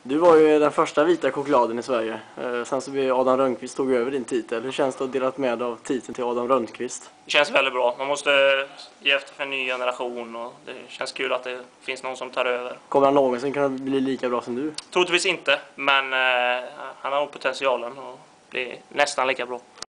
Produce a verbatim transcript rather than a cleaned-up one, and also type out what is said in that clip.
Du var ju den första vita chokladen i Sverige. Sen så blev Adam Rönnqvist tog över din titel. Hur känns det att dela med av titeln till Adam Rönnqvist? Det känns väldigt bra. Man måste ge efter för en ny generation och det känns kul att det finns någon som tar över. Kommer han någonsin kunna bli lika bra som du? Troligtvis inte, men eh, han har potentialen att bli nästan lika bra.